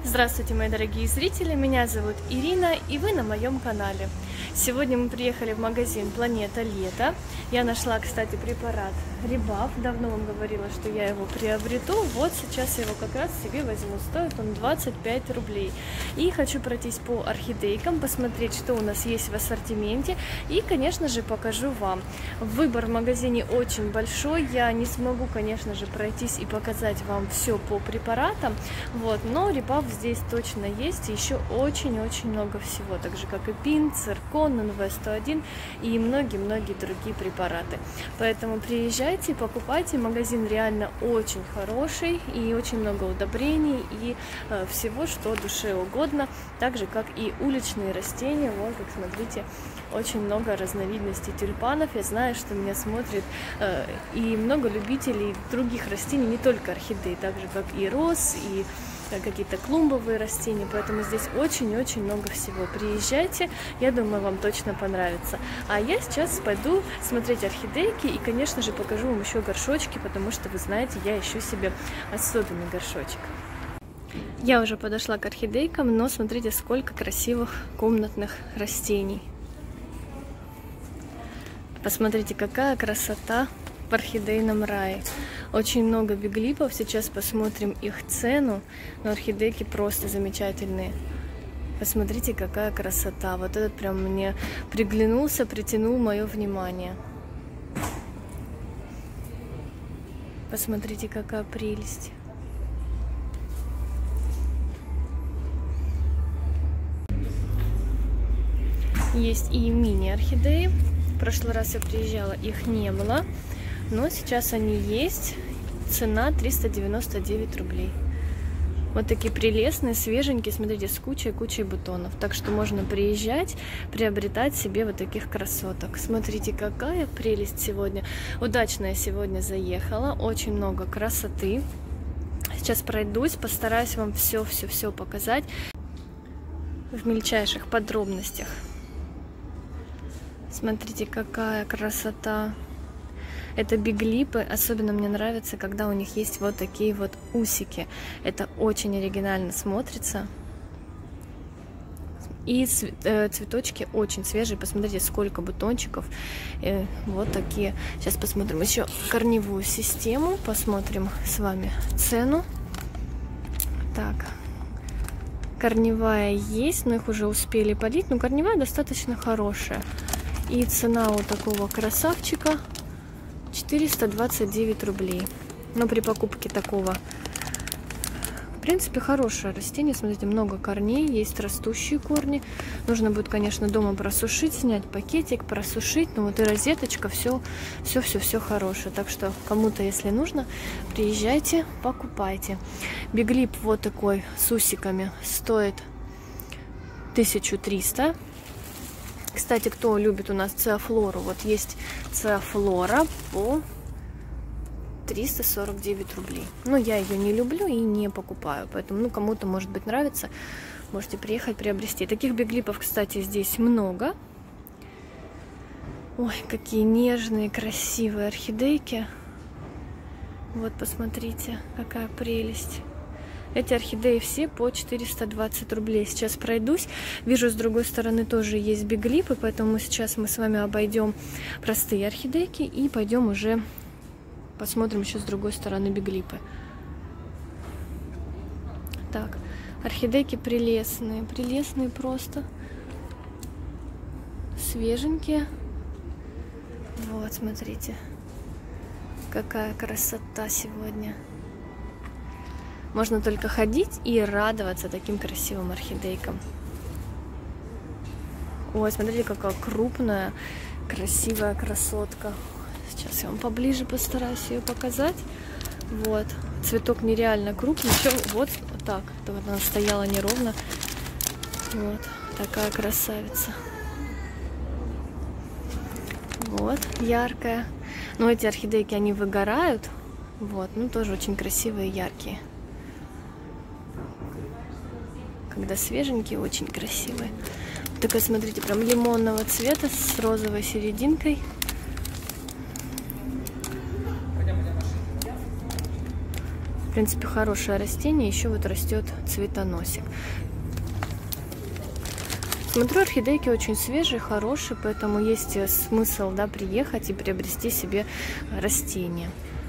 Здравствуйте, мои дорогие зрители, меня зовут Ирина, и вы на моем канале. Сегодня мы приехали в магазин Планета Лето. Я нашла, кстати, препарат Ребаф. Давно вам говорила, что я его приобрету. Вот сейчас я его как раз себе возьму. Стоит он 25 рублей. И хочу пройтись по орхидейкам, посмотреть, что у нас есть в ассортименте. И, конечно же, покажу вам. Выбор в магазине очень большой. Я не смогу, конечно же, пройтись и показать вам все по препаратам. Вот, но Ребаф здесь точно есть. И еще очень-очень много всего. Так же, как и Пин, Циркон, НВ-101 и многие-многие другие препараты. Поэтому приезжайте, покупайте. Магазин реально очень хороший и очень много удобрений и всего, что душе угодно. Так же, как и уличные растения. Вот, как смотрите, очень много разновидностей тюльпанов. Я знаю, что меня смотрит и много любителей других растений, не только орхидей, так же, как и роз, и какие-то клумбовые растения, поэтому здесь очень-очень много всего. Приезжайте, я думаю, вам точно понравится. А я сейчас пойду смотреть орхидейки и, конечно же, покажу вам еще горшочки, потому что, вы знаете, я ищу себе особенный горшочек. Я уже подошла к орхидейкам, но смотрите, сколько красивых комнатных растений. Посмотрите, какая красота в орхидейном рае. Очень много биглипов, сейчас посмотрим их цену, но орхидейки просто замечательные. Посмотрите, какая красота. Вот этот прям мне приглянулся, притянул мое внимание. Посмотрите, какая прелесть. Есть и мини-орхидеи. В прошлый раз я приезжала, их не было. Но сейчас они есть. Цена 399 рублей. Вот такие прелестные, свеженькие, смотрите, с кучей бутонов. Так что можно приезжать, приобретать себе вот таких красоток. Смотрите, какая прелесть сегодня. Удачно я сегодня заехала. Очень много красоты. Сейчас пройдусь, постараюсь вам все показать в мельчайших подробностях. Смотрите, какая красота. Это биглипы, особенно мне нравится, когда у них есть вот такие вот усики. Это очень оригинально смотрится. И цветочки очень свежие. Посмотрите, сколько бутончиков. Вот такие. Сейчас посмотрим еще корневую систему. Посмотрим с вами цену. Так. Корневая есть, но их уже успели полить. Но корневая достаточно хорошая. И цена у такого красавчика 429 рублей. Но при покупке такого, в принципе, хорошее растение. Смотрите, много корней, есть растущие корни. Нужно будет, конечно, дома просушить, снять пакетик, просушить. Ну вот и розеточка, все хорошее. Так что кому-то, если нужно, приезжайте, покупайте. Биглип вот такой с усиками стоит 1300. Кстати, кто любит у нас циафлору, вот есть циафлора по 349 рублей. Но я ее не люблю и не покупаю, поэтому, ну, кому-то, может быть, нравится, можете приехать приобрести. Таких биглипов, кстати, здесь много. Ой, какие нежные, красивые орхидейки. Вот, посмотрите, какая прелесть. Эти орхидеи все по 420 рублей. Сейчас пройдусь. Вижу, с другой стороны тоже есть биглипы, поэтому сейчас мы с вами обойдем простые орхидейки и пойдем уже посмотрим еще с другой стороны биглипы. Так, орхидейки прелестные, прелестные просто. Свеженькие. Вот, смотрите, какая красота сегодня. Можно только ходить и радоваться таким красивым орхидейкам. Ой, смотрите, какая крупная, красивая красотка. Сейчас я вам поближе постараюсь ее показать. Вот. Цветок нереально крупный. Еще вот так. Вот она стояла неровно. Вот. Такая красавица. Вот. Яркая. Но эти орхидейки, они выгорают. Вот. Ну, тоже очень красивые, яркие. Когда свеженькие, очень красивые. Такая, смотрите, прям лимонного цвета с розовой серединкой. В принципе, хорошее растение. Еще вот растет цветоносик. Смотрю, орхидейки очень свежие, хорошие, поэтому есть смысл, да, приехать и приобрести себе растения.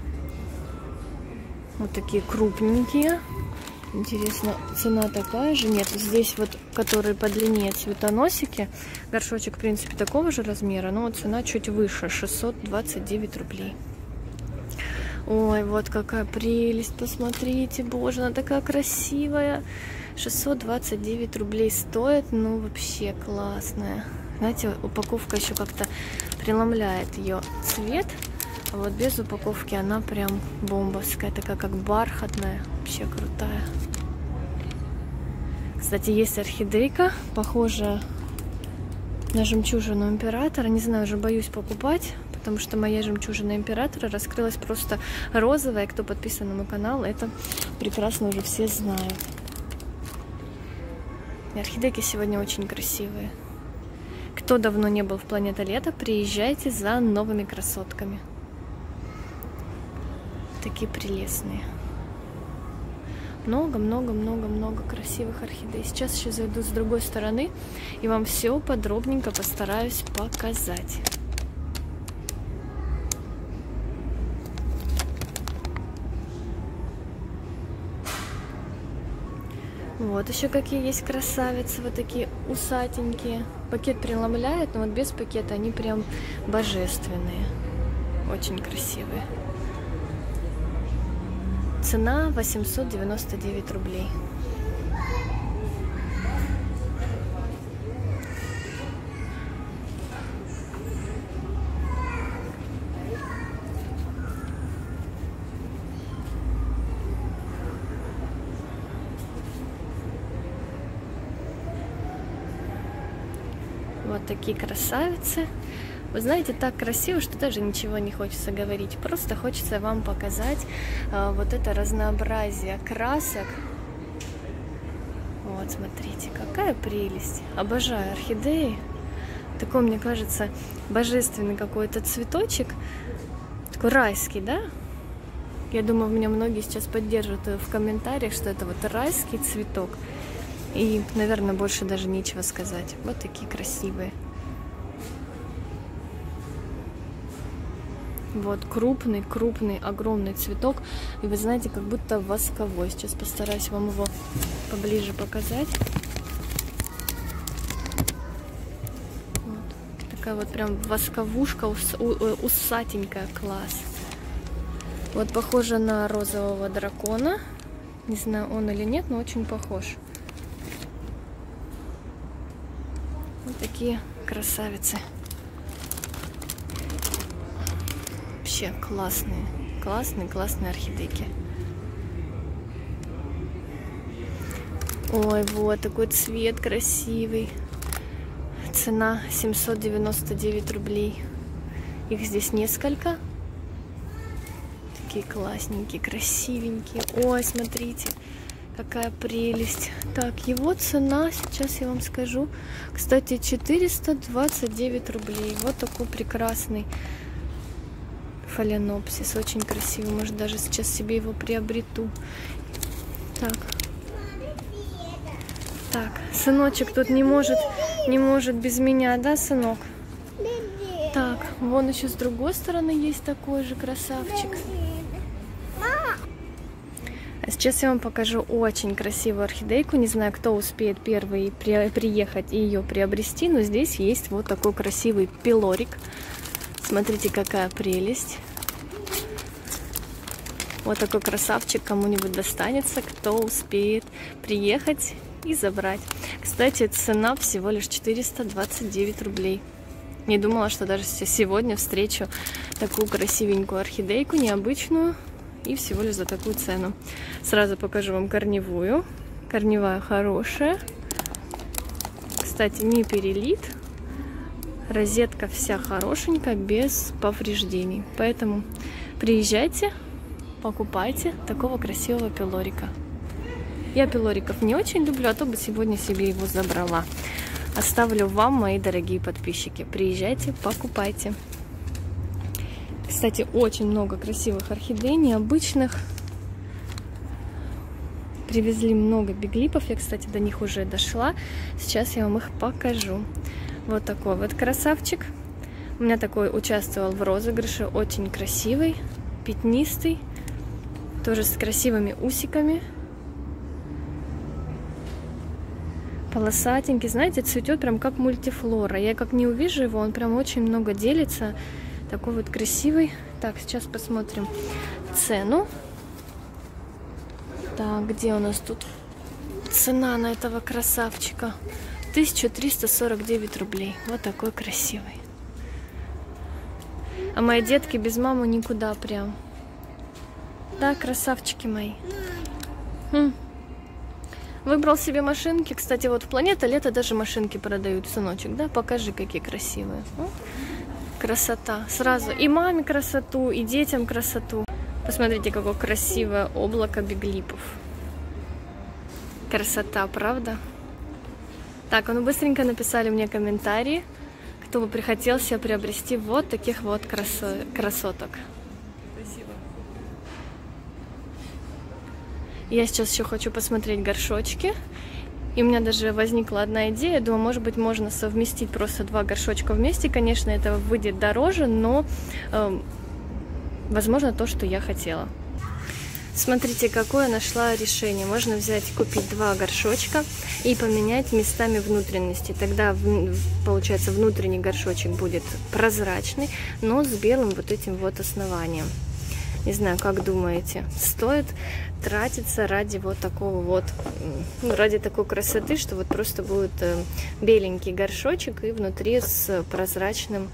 Вот такие крупненькие. Интересно, цена такая же? Нет, здесь вот, которые подлиннее цветоносики. Горшочек, в принципе, такого же размера, но вот цена чуть выше, 629 рублей. Ой, вот какая прелесть, посмотрите, боже, она такая красивая. 629 рублей стоит, ну вообще классная. Знаете, упаковка еще как-то преломляет ее цвет, а вот без упаковки она прям бомбовская, такая как бархатная, вообще крутая. Кстати, есть орхидейка, похожая на жемчужину императора, не знаю, уже боюсь покупать, потому что моя жемчужина императора раскрылась просто розовая, кто подписан на мой канал, это прекрасно уже все знают. Орхидейки сегодня очень красивые. Кто давно не был в Планета Лето, приезжайте за новыми красотками. Такие прелестные. Много красивых орхидей. Сейчас еще зайду с другой стороны и вам все подробненько постараюсь показать. Вот еще какие есть красавицы, вот такие усатенькие. Пакет преломляет, но вот без пакета они прям божественные. Очень красивые. Цена 899 рублей. Вот такие красавицы. Вы знаете, так красиво, что даже ничего не хочется говорить. Просто хочется вам показать вот это разнообразие красок. Вот, смотрите, какая прелесть. Обожаю орхидеи. Такой, мне кажется, божественный какой-то цветочек. Такой райский, да? Я думаю, меня многие сейчас поддержат в комментариях, что это вот райский цветок. И, наверное, больше даже нечего сказать. Вот такие красивые. Вот крупный, огромный цветок. И вы знаете, как будто восковой. Сейчас постараюсь вам его поближе показать. Вот. Такая вот прям восковушка, усатенькая, класс. Вот похоже на розового дракона. Не знаю, он или нет, но очень похож. Вот такие красавицы. Вообще классные орхидейки. Ой, вот такой цвет красивый. Цена 799 рублей. Их здесь несколько. Такие классненькие, красивенькие. Ой, смотрите, какая прелесть. Так, его цена, сейчас я вам скажу. Кстати, 429 рублей. Вот такой прекрасный фаленопсис, очень красивый. Может, даже сейчас себе его приобрету. Так, сыночек тут не может без меня, да, сынок? Так, вон еще с другой стороны есть такой же красавчик. А сейчас я вам покажу очень красивую орхидейку. Не знаю, кто успеет первый приехать и ее приобрести, но здесь есть вот такой красивый пилорик. Смотрите, какая прелесть. Вот такой красавчик кому-нибудь достанется, кто успеет приехать и забрать. Кстати, цена всего лишь 429 рублей. Не думала, что даже сегодня встречу такую красивенькую орхидейку, необычную, и всего лишь за такую цену. Сразу покажу вам корневую. Корневая хорошая. Кстати, не перелит. Розетка вся хорошенькая, без повреждений. Поэтому приезжайте, покупайте такого красивого пилорика. Я пилориков не очень люблю, а то бы сегодня себе его забрала. Оставлю вам, мои дорогие подписчики. Приезжайте, покупайте. Кстати, очень много красивых орхидей, необычных. привезли много биглипов. Я, кстати, до них уже дошла. Сейчас я вам их покажу. Вот такой вот красавчик. У меня такой участвовал в розыгрыше. Очень красивый, пятнистый. Тоже с красивыми усиками. Полосатенький. Знаете, цветет прям как мультифлора. Я как не увижу его, он прям очень много делится. Такой вот красивый. Так, сейчас посмотрим цену. Так, где у нас тут цена на этого красавчика? 1349 рублей. Вот такой красивый. А мои детки без мамы никуда прям. Да, красавчики мои. Выбрал себе машинки. Кстати, вот в Планета Лето даже машинки продают, сыночек, да? Покажи, какие красивые. Красота. Сразу и маме красоту, и детям красоту. Посмотрите, какое красивое облако биглипов. Красота, правда? Так, ну быстренько написали мне комментарии, кто бы прихотел себе приобрести вот таких вот красоток. Красиво. Я сейчас еще хочу посмотреть горшочки. И у меня даже возникла одна идея. Думаю, может быть, можно совместить просто два горшочка вместе. Конечно, это выйдет дороже, но возможно то, что я хотела. Смотрите, какое нашла решение. Можно взять и купить два горшочка и поменять местами внутренности. Тогда, получается, внутренний горшочек будет прозрачный, но с белым вот этим вот основанием. Не знаю, как думаете, стоит тратиться ради вот такого вот, ради такой красоты, что вот просто будет беленький горшочек и внутри с прозрачным,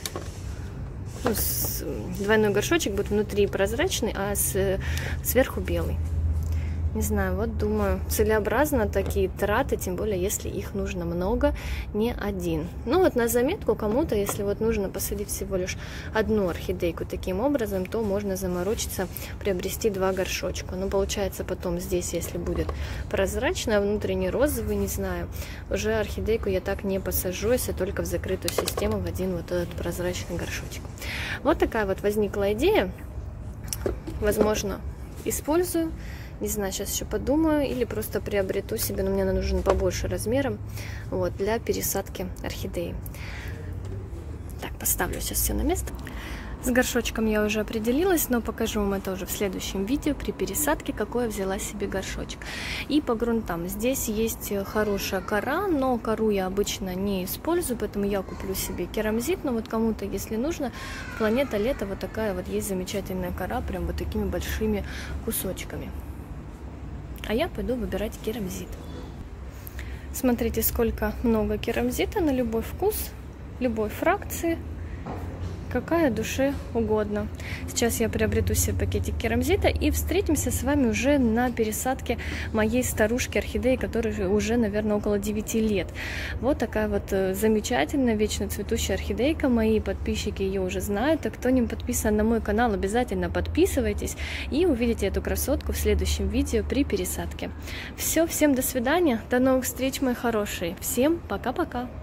двойной горшочек будет внутри прозрачный, а сверху белый. Не знаю, вот думаю, целесообразно такие траты, тем более, если их нужно много, не один. Ну вот на заметку кому-то, если вот нужно посадить всего лишь одну орхидейку таким образом, то можно заморочиться, приобрести два горшочка. Но получается потом здесь, если будет прозрачно, а внутренний розовый, не знаю, уже орхидейку я так не посажу, если только в закрытую систему в один вот этот прозрачный горшочек. Вот такая вот возникла идея. Возможно, использую. Не знаю, сейчас еще подумаю или просто приобрету себе, но мне нужен побольше размером, вот, для пересадки орхидеи. Так, поставлю сейчас все на место. С горшочком я уже определилась, но покажу вам это уже в следующем видео при пересадке, какой я взяла себе горшочек. И по грунтам. Здесь есть хорошая кора, но кору я обычно не использую, поэтому я куплю себе керамзит. Но вот кому-то, если нужно, Планета Лето, вот такая вот есть замечательная кора, прям вот такими большими кусочками. А я пойду выбирать керамзит. Смотрите, сколько много керамзита на любой вкус, любой фракции, какая душе угодно. Сейчас я приобрету себе пакетик керамзита и встретимся с вами уже на пересадке моей старушки орхидеи, которой уже, наверное, около 9 лет. Вот такая вот замечательная, вечно цветущая орхидейка. Мои подписчики ее уже знают, а кто не подписан на мой канал, обязательно подписывайтесь и увидите эту красотку в следующем видео при пересадке. Все, всем до свидания, до новых встреч, мои хорошие. Всем пока-пока.